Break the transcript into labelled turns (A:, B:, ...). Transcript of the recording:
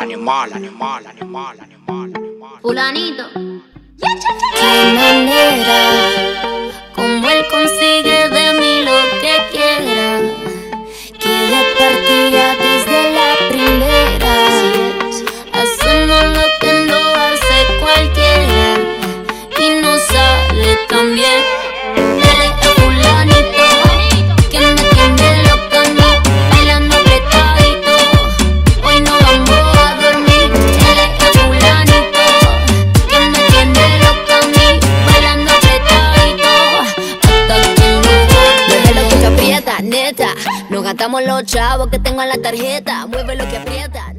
A: Fulanito.
B: Qué manera, como él consigue de mí lo que quiera, que de partida desde la primera. Hacemos lo que no hace cualquiera y nos sale tan bien. Neta, nos gastamos los chavos que tengo en la tarjeta. Mueve lo que aprieta.